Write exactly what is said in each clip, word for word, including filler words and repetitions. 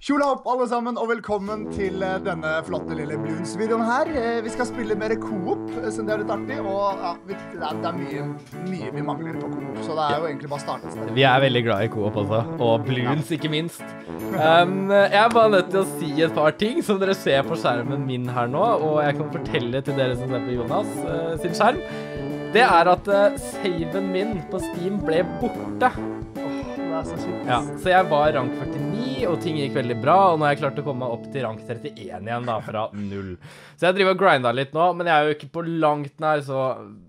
Tjola opp alle sammen, og velkommen til eh, denne flotte lille Bloons-videoen her. Eh, Vi skal spille mer co-op, eh, så det er litt artig, og ja, vi, det er, det er mye, mye vi mangler på co-op, så det er jo egentlig bare å starte et sted. Vi er veldig glad i co-op også, og Bloons ikke minst. Um, jeg er bare nødt til å si et par ting som dere ser på skjermen min her nå, og jeg kan fortelle til dere som ser på Jonas uh, sin skjerm. Det er at uh, saven min på Steam ble borte. Det er så kjipt. Ja, så jeg var rank førtini, og ting gikk veldig bra, og nå har jeg klart å komme opp til rank trettien igjen da, fra null. Så jeg driver og grinder litt nå, men jeg er jo ikke på langt nær så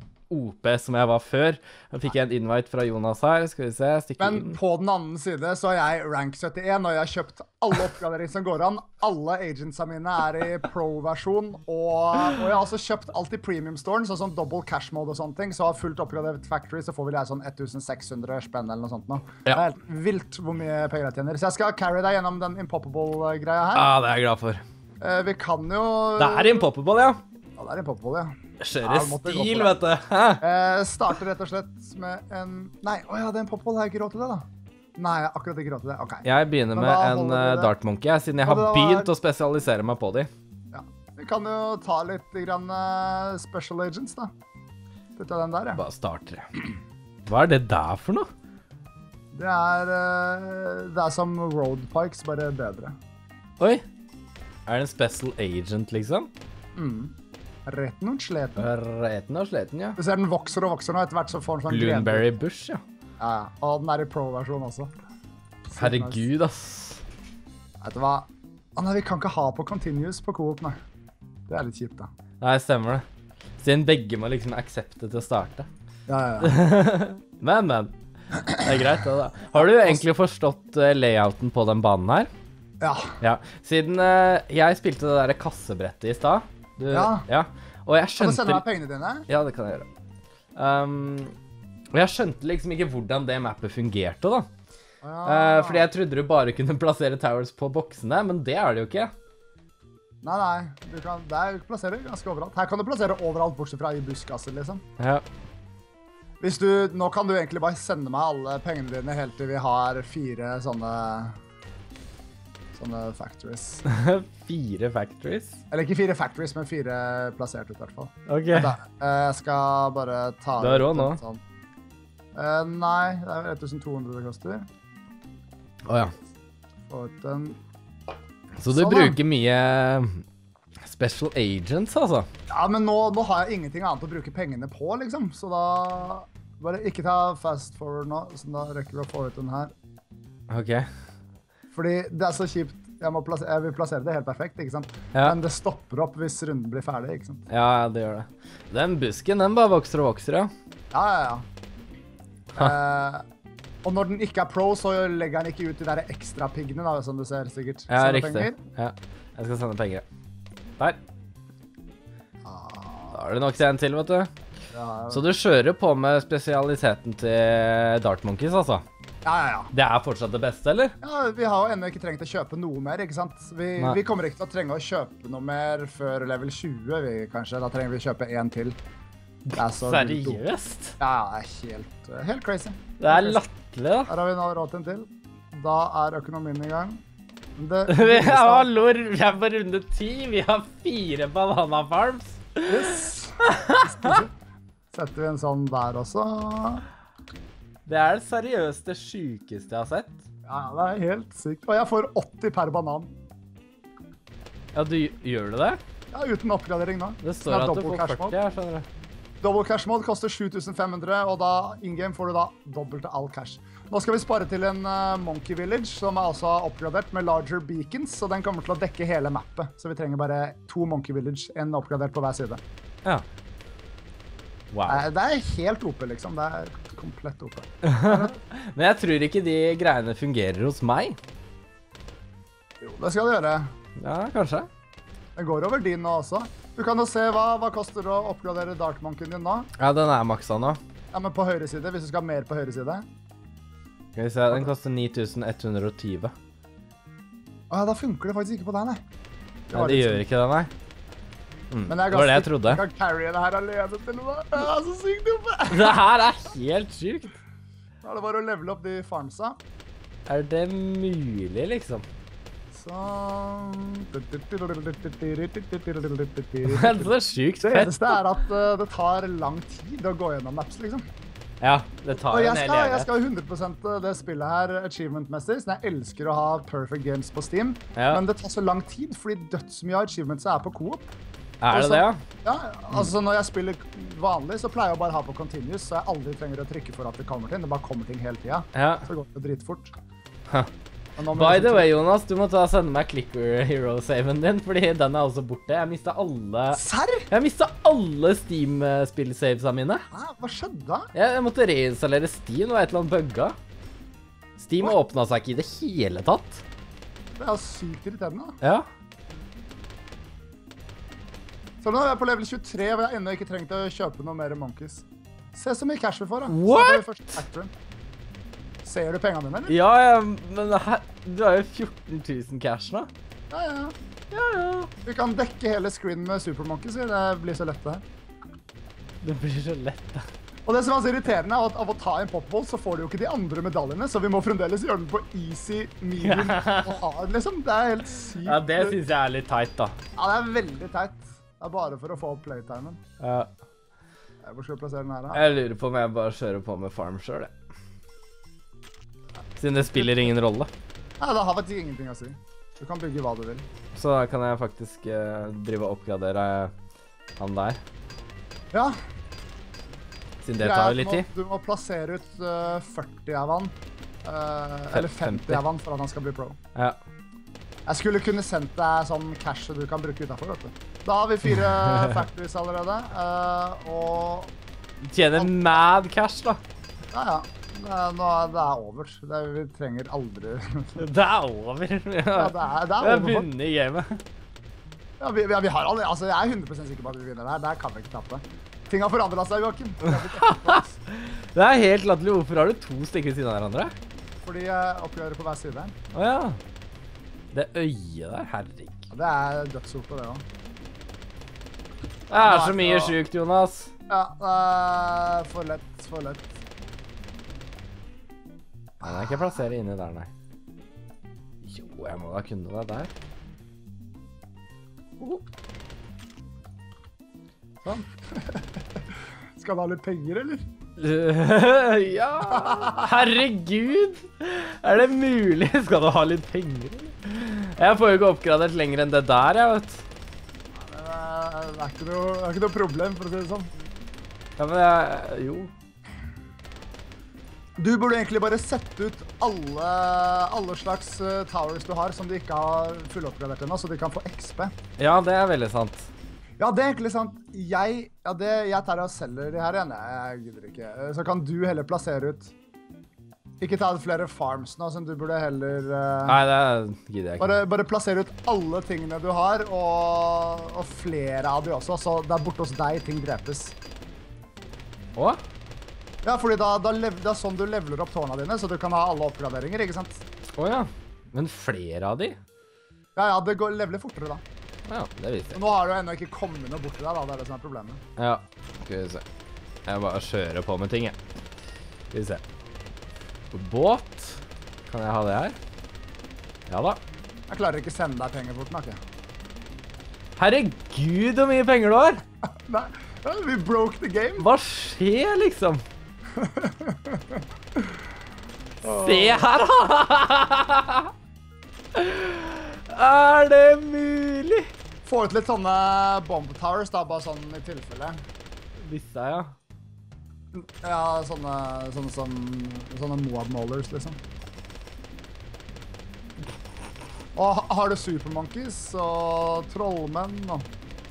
O P som jeg var før. Nå fikk jeg en invite fra Jonas her, skal vi se, stikke Men inn. på den andre side så er jeg rank syttien, og jeg har kjøpt alle oppgraderinger som går an. Alle agentsa mine er i pro-versjon, og, og jeg har også kjøpt alt i premium-storen, sånn som double cash mode og sånne ting, så har fullt oppgradert factory, så får vel jeg sånn seks hundre spenn eller noe sånt nå. Ja. Det er helt vilt hvor mye penger jeg tjener. Så jeg skal carry deg gjennom den Impoppable-greia her. Ja, det er jeg glad for. Eh, vi kan jo... Det er Impoppable, ja. Ja, det er Impoppable, ja. Kjører Ja, måtte gå stil, for vet du. Hæ? Eh, starter rett og slett med en... Nei, åja, det er Impoppable, har jeg ikke råd til det da? Nei, jeg har akkurat ikke råd til det, ok. Jeg begynner Men med da en holder vi uh, det. Dart Monkey, siden jeg Og har det var- begynt å spesialisere meg på de. Ja, vi kan jo ta litt grann eh, Special Agents da. Putte den der, ja. Bare starter. Hva er det der for noe? Det er, eh, det er som Road Pikes, bare bedre. Oi. Er det en special agent, liksom? Mm. Retten og sleten. Reten og sleten, ja. Du ser den vokser og vokser nå, etter hvert så får den sånn grener. Bloomberry Bush, ja. Ja, ja. Og den er i pro-versjon også. Herregud, ass. Vet du hva? Å nei, vi kan ikke ha på continuous på co-op, nei. Det er litt kjipt da. Nei, stemmer det. Siden begge må liksom aksepte til å starte. Ja, ja, ja. Men, men. Det er greit, det da. Har du egentlig forstått uh, layouten på den banen her? Ja. Ja. Siden uh, jeg spilte det der kassebrettet i sted. Du, Ja. ja. Og jeg Kan du skjønte... sende meg pengene dine? Ja, det kan jeg gjøre. Um, og jeg skjønte liksom ikke hvordan det mappet fungerte da. Ja. Uh, fordi jeg trodde du bare kunne plassere towers på boksene, men det er det jo ikke. Nei, nei. Du kan, det er plasserer ganske overalt. Her kan du plassere overalt, bortsett fra i busskasser, liksom. Ja. Hvis du, nå kan du egentlig bare sende meg alle pengene dine helt til vi har fire sånne, sånne factories. Fire factories. Eller ikke fire factories, men fire plassert ut i hvert fall. Ok. Da, eh, jeg skal bare ta... Du har råd ut nå? en Sånn. Eh, nei, det er tusen to hundre det koster. Åja. Få ut den. Så du Sånn, da. bruker mye special agents, altså? Ja, men nå, nå har jeg ingenting annet å bruke pengene på, liksom. Så da... Bare ikke ta fast forward nå, så da rekker vi å få ut den her. Ok. Fordi det er så kjipt. Jeg, må plassere, jeg vil plassere det helt perfekt, ikke sant? Ja. Men det stopper opp hvis runden blir ferdig, ikke sant? Ja, det gjør det. Den busken, den bare vokser og vokser, ja. Ja, ja, ja. Eh, og når den ikke er pro, så legger den ikke ut de der ekstra piggene, da, som du ser sikkert. Ja, Sender riktig. penger. Ja, jeg skal sende penger. Der. Ah, Da er det nok til en til, vet du. ja, Så du kjører på med spesialiteten til Dart Monkeys, altså? ja, ja, ja. Det er fortsatt det beste, eller? Ja, vi har jo ennå ikke trengt å kjøpe noe mer, ikke sant? Vi, Nei. vi kommer ikke til å trenge å kjøpe noe mer før level tjue, vi, kanskje. Da trenger vi å kjøpe en til. Det er så vilt dumt. Seriøst? Ja, det er helt, helt crazy. Det er latterlig, da. Her har vi nå råd til en til. Da er økonomien i gang. Det, Vi har lor, vi er på runde ti, vi har fire banana farms. Yes. Setter vi en sånn der også. Det er det seriøst det sykeste jeg har sett. Ja, det er helt sykt. Og jeg får åtti per banan. Ja, du gjør du det? Ja, uten oppgradering nå. Det står er at du double får cash førti, mode. jeg skjønner det. Double cash mode koster sju tusen fem hundre, og da in-game får du da dobbelt til all cash. Nå skal vi spare til en uh, Monkey Village, som er også oppgradert med larger beacons, så den kommer til å dekke hele mappet. Så vi trenger bare to Monkey Village, en oppgradert på hver side. Ja. Wow. Eh, Det er helt O P, liksom. Det er komplett O P. Men jeg tror ikke de greiene fungerer hos meg. Jo, det skal det gjøre. Ja, kanskje. Det går over din nå også. Du kan jo se hva, hva koster det å oppgradere Dark Monkeyen din nå. Ja, den er maksa nå. Ja, men på høyre side, hvis du skal ha mer på høyre side. Skal vi se, den koster ni tusen ett hundre og tjue. Å ja, da funker det faktisk ikke på deg, nei. Nei, var det litt gjør synd. ikke det, nei. Mm. Men Det jeg var det jeg trodde. Jeg kan carry det her alene til noe. Det er så sykt oppe. Det her er helt sykt. Da er det bare å levele opp de farmsa. Er det mulig, liksom? Så... Det er så sykt Det fett. eneste er at uh, det tar lang tid å gå gjennom maps, liksom. Ja, det tar Og jo jeg en hel skal, jeg evighet. skal jo hundre prosent det spillet her achievement-messig, så jeg elsker å ha perfect games på Steam, Ja. men det tar så lang tid, fordi dødsmye av achievements er på co-op. Er det det, ja? Ja, altså når jeg spiller vanlig, så pleier jeg å bare ha på continuous, så jeg aldri trenger å trykke for at det kommer ting, det bare kommer ting hele tiden. Ja. Så går det dritfort. Huh. Men nå må By jeg the liksom way, Jonas, du må ta og sende meg Clicker Hero-saven din, fordi den er også borte. Jeg mistet alle... Serr? Jeg mistet alle Steam-spill-savesa mine. Hæ? Hva skjedde da? Jeg, jeg måtte reinstallere Steam, og et eller annet bugga. Steam What? åpnet seg ikke i det hele tatt. Det er jo sykt irriterende da. Ja. Så nå er jeg på level tjuetre, og jeg har ennå ikke trengt å kjøpe noe mer Monkeys. Se så mye cash vi får da. What? Så får vi først Actrum. Ser du pengene dine, eller? Ja, ja, men her, du har jo fjorten tusen cash nå. Ja, ja. Ja, ja. Vi kan dekke hele screen med Super Monkeys, det blir så lett det her. Det blir så lett da. Og det som er så irriterende er at av å ta en popball, så får du jo ikke de andre medaljene, så vi må fremdeles gjøre den på easy, medium og hard, liksom. Det er helt sykt. Ja, det synes jeg er litt tight da. Ja, det er veldig teit. Det er bare for å få opp playtimen. Ja. Hvor skal vi plassere den her, da? Jeg lurer på om jeg bare kjører på med farm selv, jeg. Siden det spiller ingen rolle. Nei, det har faktisk ingenting å si. Du kan bygge hva du vil. Så da kan jeg faktisk uh, drive og oppgradere han der. Ja. Siden det tar jo litt Greit, tid. Du må plassere ut uh, førti av han. Uh, eller femti av han for at han skal bli pro. Ja. Jeg skulle kunne sendt deg sånn cash du kan bruke utenfor, vet du. Da har vi fire factories allerede, uh, og... Tjener mad cash da. Ja, ja. Det er, nå, er- det er over. Det er, vi trenger aldri... Det er over. Ja, det er, det er Vi har over. for- vunnet i gamet. Ja, vi, vi, vi har aldri... Altså, jeg er hundre prosent sikker på at vi vinner der. Der kan vi ikke tappe. Ting har forandret seg, Joakim. Det er blitt etterplass. Det er helt latterlig. Hvorfor har du to stykker ved siden av hverandre? Fordi jeg oppgjører på hver side. Åja. Det øyet der, herregud. Det er dødsord på det også. Det er så mye sykt, Jonas. Ja, det er for lett, for lett. Nei, den er ikke plassere inni der, nei. Jo, jeg må da kunne det der. Sånn. Skal du ha litt penger, eller? Ja, herregud. Er det mulig? Skal du ha litt penger, eller? Jeg får jo ikke oppgradert lenger enn det der, jeg vet. Det er, det er, ikke, noe, det er ikke noe problem, for å si det sånn. Ja, men jeg... Jo. Du burde egentlig bare sette ut alle, alle slags uh, towers du har som du ikke har fulloppgradert ennå, så de kan få X P. Ja, det er veldig sant. Ja, det er egentlig sant. Jeg, ja, det, jeg tar og selger de her igjen. Nei, jeg gidder ikke. Eh, Så kan du heller plassere ut. Ikke ta ut flere farms nå, som du burde heller... Uh, Nei, det gidder jeg ikke. bare, bare plassere ut alle tingene du har, og, og flere av de også, så det er borte hos deg ting drepes. Å? Ja, fordi da, da lev, det er sånn du leveler opp tårna dine, så du kan ha alle oppgraderinger, ikke sant? Åja. Men flere av de? Ja, ja, det går leveler fortere da. Ja, det visste jeg. Nå har du ennå ikke kommet noe bort til deg da, det er det som er problemet. Ja, skal vi se. Jeg bare kjører på med ting, jeg. Skal vi se. Båt. Kan jeg ha det her? Ja da. Jeg klarer ikke sende deg penger bort, Nakke. Herregud, hvor mye penger du har! Nei, ja, vi broke the game. Hva skjer, liksom? Se her, da! Er det mulig? Få ut litt sånne bomb towers da, bare sånn i tilfelle. Disse, ja. Ja, sånne, sånne som, sånne Moab Maulers, liksom. Og ha- har du Supermonkeys og trollmenn og...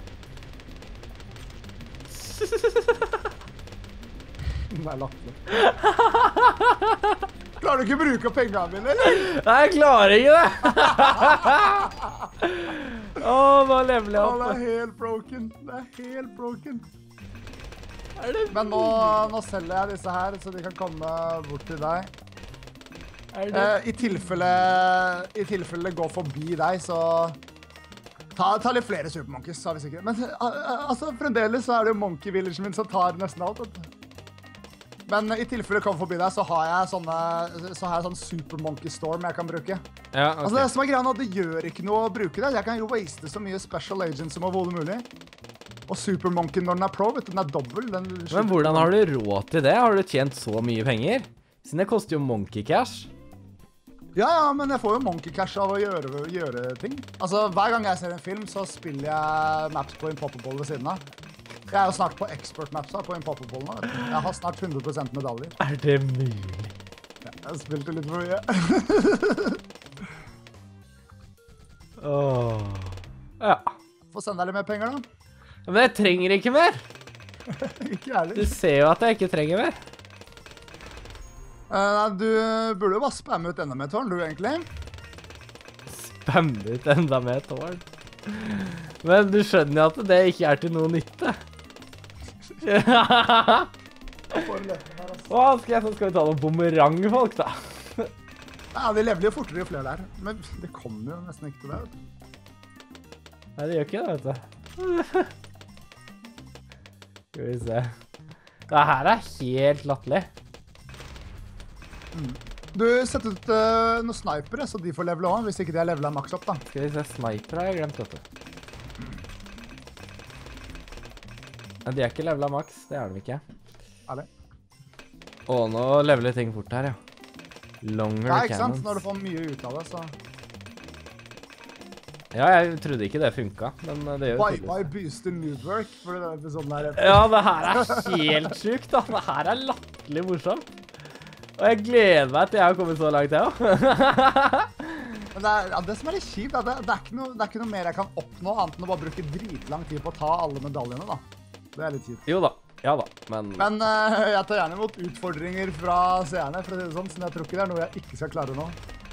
Det er latterlig. Klarer du ikke å bruke opp pengene mine, eller? Nei, jeg klarer ikke det! Åh, nå leveler jeg Å, opp. det er helt broken. Det er helt broken. Er det Men nå, nå selger jeg disse her, så de kan komme bort til deg. Er det... Eh, i, tilfelle, I tilfelle det går forbi deg, så ta, ta litt flere Supermonkeys, sa vi sikkert. Men uh, uh, altså, fremdeles så er det jo Monkey Villagen min som tar nesten alt. vet du. Men i tilfelle du kommer forbi deg, så har jeg sånne, så har jeg sånn Super Monkey Storm jeg kan bruke. Ja, ok. Altså det som er greia nå, det gjør ikke noe å bruke det. Jeg kan jo waste så mye Special Agents som overhodet mulig. Og Super Monkey når den er pro, vet du, den er dobbelt. Den Men hvordan har du råd til det? Har du tjent så mye penger? Siden det koster jo Monkey Cash. Ja, ja, men jeg får jo Monkey Cash av å gjøre, gjøre ting. Altså, hver gang jeg ser en film, så spiller jeg maps på Impossible ved siden av. Jeg er jo snart på expert-mapsa på Impossible nå, vet du. Jeg har snart hundre prosent medaljer. Er det mulig? Ja, jeg spilte litt for mye. Åh. Ja. Få sende deg litt mer penger, da. Men jeg trenger ikke mer. Ikke ærlig. Du ser jo at jeg ikke trenger mer. Uh, du burde jo bare spamme ut enda mer tårn, du egentlig. Spamme ut enda mer tårn. Men du skjønner jo at det ikke er til noe nytte. Hva skal jeg så skal vi ta noen bumerangfolk da? Ja, de lever jo fortere jo flere der. Men det kommer jo nesten ikke til det, vet du. Nei, det gjør ikke det, vet du. Skal vi se. Det her er helt latterlig. Mm. Du setter ut uh, noen snipere, så de får levele også, hvis ikke de har levelet maks opp, da. Skal vi se, sniper har jeg glemt, vet du. Nei, de er ikke levelet maks, det er de ikke. Er det? Å, nå leveler ting fort her, ja. Longer Nei, ikke sant? cannons. Når du får mye ut av det, så... Ja, jeg trodde ikke det funket, men det gjør jo Bye tydeligvis. bye booster moodwork, for det er episoden her. Ja, det her er helt sykt, da. Det her er latterlig morsomt. Og jeg gleder meg til jeg har kommet så langt, jeg også. Men det, er, ja, det som er litt kjipt, det, det, er ikke noe, det er ikke noe mer jeg kan oppnå, annet enn å bare bruke dritlang tid på å ta alle medaljene, da. Det er litt kjipt. Jo da, ja da, men... Men uh, jeg tar gjerne imot utfordringer fra seerne, for å si det sånn, så jeg tror ikke det er noe jeg ikke skal klare nå.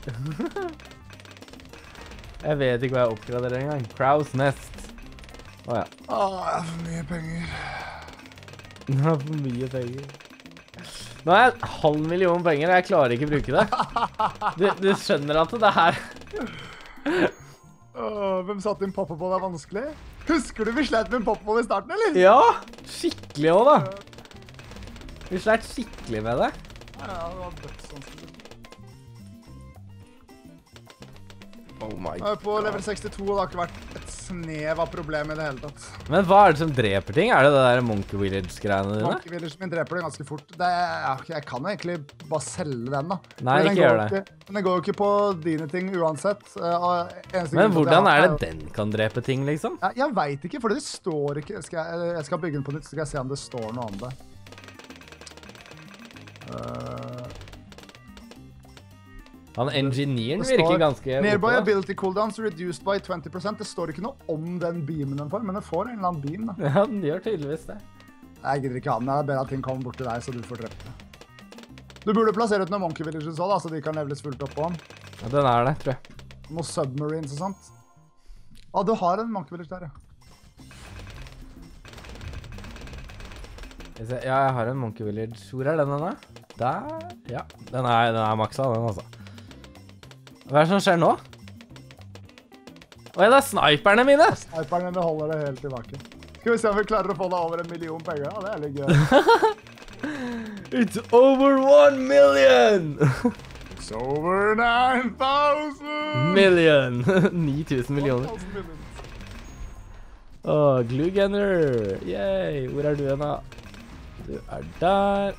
Jeg vet ikke hva jeg oppgraderer engang. Crow's Nest. Åja. Åh, jeg har for mye penger. Nå har jeg for mye penger. Nå har jeg en halv million penger, og jeg klarer ikke å bruke det. Du, du skjønner at det her... Åh, hvem satt inn Poppable er vanskelig? Husker du vi slet med Poppable i starten, eller? Ja, skikkelig også da. Vi slet skikkelig med det. Ja, det var dødsvanskelig. Oh my Jeg er på level sekstito, og det har ikke vært et snev av problem i det hele tatt. Men hva er det som dreper ting? Er det det der Monkey Village-greiene dine? Monkey Village min dreper det ganske fort. Det er, ja, jeg kan egentlig bare selge den, da. Nei, Men den ikke går gjør det. Ikke, men den går jo ikke på dine ting uansett. uh, og eneste Men grunn til at hvordan jeg er har- det den kan drepe ting, liksom? Ja, jeg vet ikke, for det står ikke. Skal jeg, jeg skal bygge den på nytt, så skal jeg se om det står noe om det. Uh, Han engineeren det virker står, ganske... Nearby oppe, da. ability cooldowns reduced by twenty percent. Det står ikke noe om den beamen den får, men den får en eller annen beam, da. Ja, den gjør tydeligvis det. Jeg gidder ikke ha den. Det er bedre at ting kommer bort til deg, så du får drept det. Du burde plassere ut noen Monkey Villages også, da, så de kan leveles fullt opp på den. Ja, den er det, tror jeg. Noen submarines og sånt. Å, du har en Monkey Village der, ja. Skal vi se, Ja, jeg har en Monkey Village. Hvor er den denne? Der, ja. Den er, den er maksa, den altså. Hva er det som skjer nå? Åja, det er sniperne mine! Sniperen min holder det helt tilbake. Skal vi se om vi klarer å få deg over en million penger? Ja, det er litt gøy. It's over one million! It's over nine thousand! Million! ni tusen millioner. Åh, Glue Gunner! Yay! Hvor er du hen da? Du er der.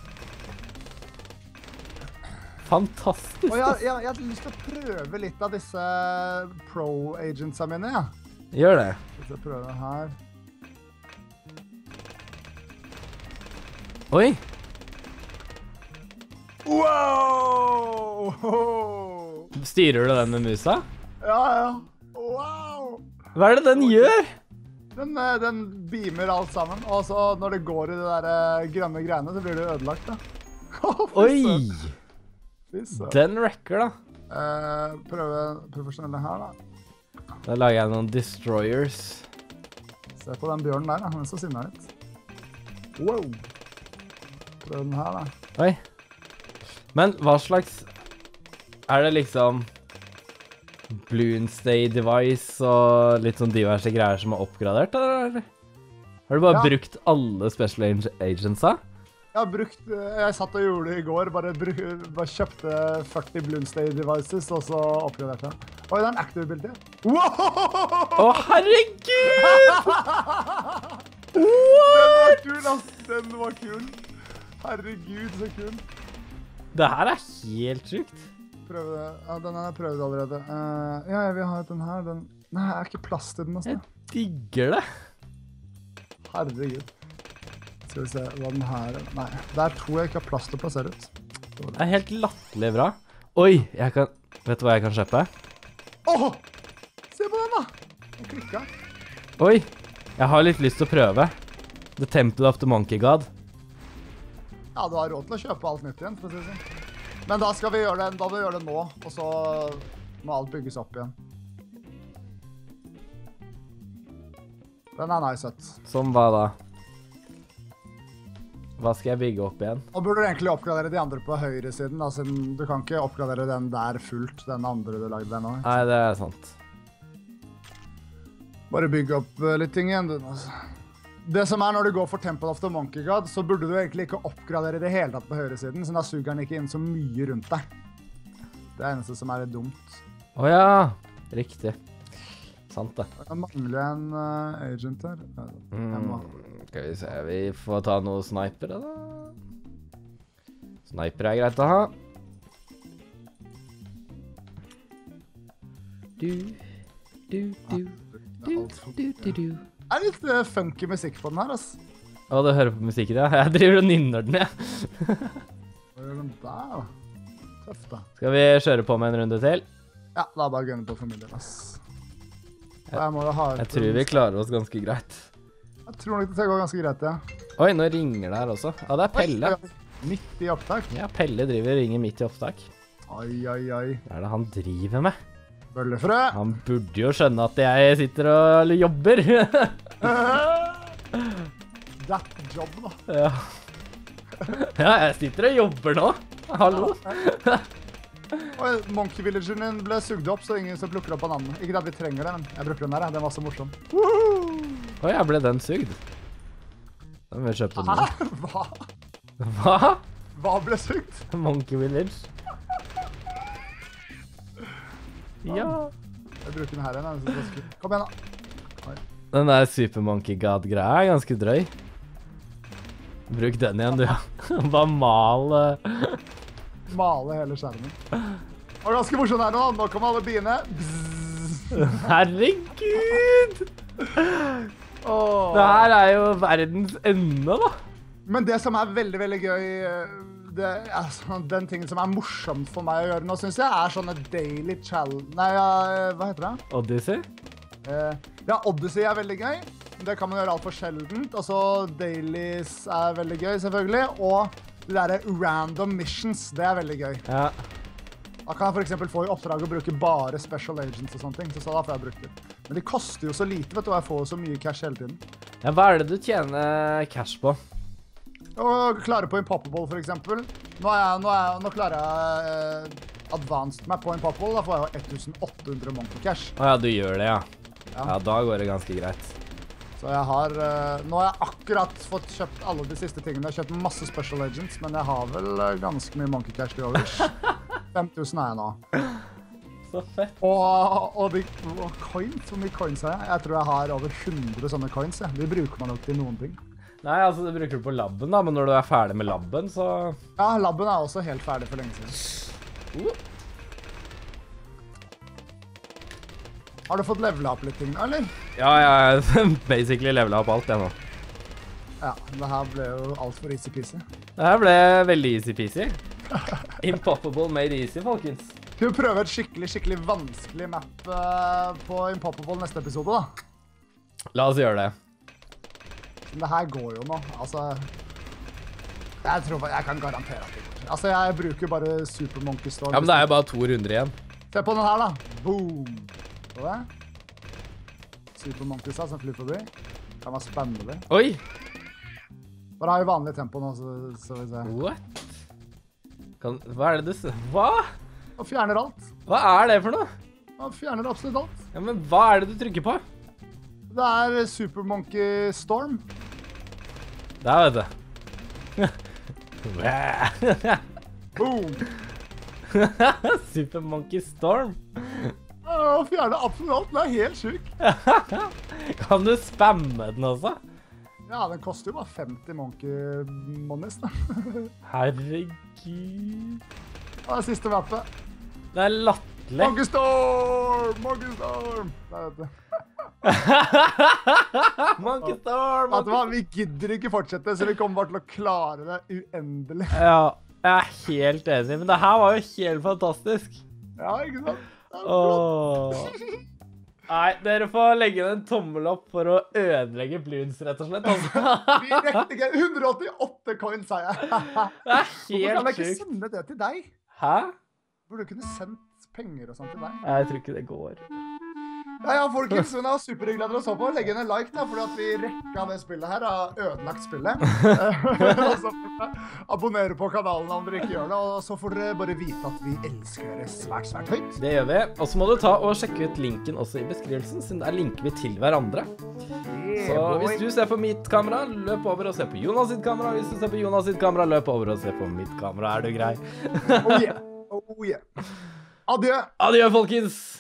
Fantastisk! Og jeg, jeg, jeg har lyst til å prøve litt av disse pro-agentsa mine, ja. Gjør det. Hvis jeg prøver her. Oi! Wow! Styrer du den med musa? Ja, ja. Wow! Hva er det den gjør? Den, eh, den beamer alt sammen, og så når det går i de der eh, grønne greiene, så blir det ødelagt, da. Oi! Fy søren. Den wrecker, da. Eh, prøve profesjonelle her, da. Da lager jeg noen destroyers. Se på den bjørnen der, da. Den er så sinnet litt. Wow! Prøv den her, da. Oi. Men hva slags... Er det liksom... Bloonstay device og litt sånn diverse greier som er oppgradert, eller? Har du bare Ja. brukt alle special ag- agentsa? Jeg har brukt, jeg satt og gjorde det i går, bare, bruk, bare kjøpte førti Bloomsday devices, og så oppgraderte jeg. Oi, det er en active ability. Wow! Å, herregud! Den var kul, ass. Den var kul. Herregud, så kul. Det her er helt sykt. Prøv det. Ja, den har jeg prøvd allerede. Uh, ja, jeg vil ha den her. Den... Nei, jeg er ikke plass til den, altså. Jeg digger det. Herregud. Skal vi se hva den her er. Nei, det er to jeg ikke har plass til å plassere ut. Det er helt latterlig bra. Oi, jeg kan... Vet du hva jeg kan kjøpe? Åh! Se på den da! Den klikket. Oi, jeg har litt lyst til å prøve. The Temple of the Monkey God. Ja, du har råd til å kjøpe alt nytt igjen, for å si det sånn. Men da skal vi gjøre det, da vil vi gjøre det nå, og så må alt bygges opp igjen. Den er nice, søtt. Som hva da? Hva skal jeg bygge opp igjen? Nå burde du egentlig oppgradere de andre på høyre siden, da, siden du kan ikke oppgradere den der fullt, den andre du lagde der nå. Nei, det er sant. Bare bygge opp uh, litt ting igjen, du. Altså. Det som er når du går for Temple of the Monkey God, så burde du egentlig ikke oppgradere det hele tatt på høyre siden, så da suger den ikke inn så mye rundt deg. Det er eneste som er litt dumt. Åja, riktig. Sant det. Jeg mangler en uh, agent her. Jeg må... Mm, skal vi se, vi får ta noen snipere da. Sniper er greit å ha. Du, du, du, du, du, du, du. Det er litt uh, funky musikk på den her, ass. Å, du hører på musikken, ja. Jeg driver og nynner den, jeg. Hva gjør den der, da? Tøft, da. Skal vi kjøre på med en runde til? Ja, da er bare gunne på familien, ass. Jeg, må ha jeg tror vi klarer oss ganske greit. Jeg tror nok det går ganske greit, ja. Oi, nå ringer det her også. Ja, det er Pelle. Oi, midt i opptak. Ja, Pelle driver og ringer midt i opptak. Oi, oi, oi. Hva er det han driver med? Bøllefrø. Han burde jo skjønne at jeg sitter og jobber. That job, da. Ja. Ja, jeg sitter og jobber nå. Hallo. Oi, Monkey Villageren din ble sugd opp, så ingen som plukker opp bananen. Ikke at vi trenger det, men jeg bruker den der, den var så morsom. Oi, jeg ble den sugd. Da må vi kjøpe den nå. Hæ? Hva? Hva? Hva ble sugd? Monkey Village. Ja. Jeg bruker den her igjen, den er så skutt. Kom igjen da. Oi. Den der Super Monkey God-greia er ganske drøy. Bruk den igjen, du. Bare mal... Uh... Male hele skjermen. Det var ganske morsomt her nå. Nå kommer alle biene. Herregud! Åh. Det her er jo verdens ende, da. Men det som er veldig, veldig gøy, det, altså, den tingen som er morsomt for meg å gjøre nå, synes jeg, er sånne daily challenge... Nei, ja, hva heter det? Odyssey? Eh, ja, Odyssey er veldig gøy. Det kan man gjøre alt for sjeldent. Og så dailies er veldig gøy, selvfølgelig. Og det der random missions, det er veldig gøy. Ja. Da kan jeg for eksempel få i oppdrag å bruke bare special agents og sånne ting, så da får jeg brukt det. Men de koster jo så lite, vet du, og jeg får så mye cash hele tiden. Ja, hva er det du tjener cash på? Og klare på Impoppable, for eksempel. Nå, er jeg, nå, er jeg, nå klarer jeg eh, advanced meg på Impoppable, da får jeg jo åtte hundre monkey cash. Åja, du gjør det, ja. Ja. Ja, da går det ganske greit. Så jeg har, uh, nå har jeg akkurat fått kjøpt alle de siste tingene. Jeg har kjøpt masse special agents, men jeg har vel uh, ganske mye monkey cash til overs. fem tusen er jeg nå. Så fett. Og, og, de, og coins, hvor mye coins har jeg? Jeg tror jeg har over hundre sånne coins, ja. De bruker man nok til noen ting. Nei, altså, det bruker du på labben da, men når du er ferdig med labben, så... Ja, labben er også helt ferdig for lenge siden. Uh. Har du fått levelet opp litt ting, eller? Ja, jeg har basically levelet opp alt, jeg nå. Ja, det her ble jo alt for easy-peasy. Det her ble veldig easy-peasy. Impoppable made easy, folkens. Skal vi prøve et skikkelig, skikkelig vanskelig map uh, på Impoppable neste episode, da? La oss gjøre det. Men det her går jo nå, altså... Jeg tror jeg kan garantere at det går. Altså, jeg bruker bare Super Monkey Storm. Ja, men det er jo bare to runder igjen. Se på den her, da. Boom! Så det? Super Monkey sa som flyr forbi. Kan være spennende. Oi! Bare ha i vanlig tempo nå, så, så vi ser. What? Kan, hva er det du ser? Hva? Og fjerner alt. Hva er det for noe? Og fjerner absolutt alt. Ja, men hva er det du trykker på? Det er Super Monkey Storm. Der, vet du. Boom! Super Monkey Storm. Å, fjerne absolutt alt, det er helt syk. Kan du spamme den også? Ja, den koster jo bare femti monkey monies, da. Herregud. Det er siste mappet. Det er latterlig. Monkey Storm! Monkey Storm! Nei, vet du. Monkey Storm! Vet du hva, vi gidder ikke fortsette, så vi kommer bare til å klare det uendelig. Ja, jeg er helt enig, men det her var jo helt fantastisk. Ja, ikke sant? Åh. Nei, dere får legge en tommel opp for å ødelegge Bloons, rett og slett. Altså. Vi rekte ikke hundre og åttiåtte coins, sa jeg. Det er Hvorfor kan helt jeg ikke sjukt. sende det til deg? Hæ? Burde du kunne sendt penger og sånt til deg? Jeg tror ikke det går. Ja, ja, folkens, men det var superhyggelig at dere så på. Legg inn en like da, fordi at vi rekka det spillet her, har ødelagt spillet. Og så abonnere på kanalen om dere ikke gjør det, og så får dere bare vite at vi elsker dere svært, svært høyt. Det gjør vi. Og så må du ta og sjekke ut linken også i beskrivelsen, siden der linker vi til hverandre. Så hvis du ser på mitt kamera, løp over og se på Jonas sitt kamera. Hvis du ser på Jonas sitt kamera, løp over og se på mitt kamera. Er du grei? Oh yeah, oh yeah. Adjø. Adjø, folkens!